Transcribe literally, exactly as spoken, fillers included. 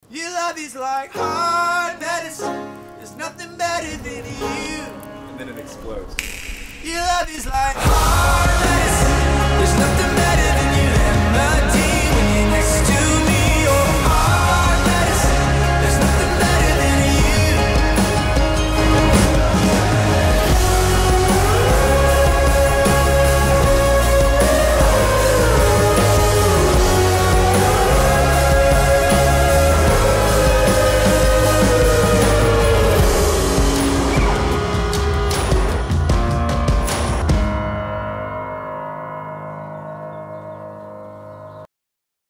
Your love is like hard medicine. There's nothing better than you. And then it explodes. Your love is like hard medicine. There's nothing better.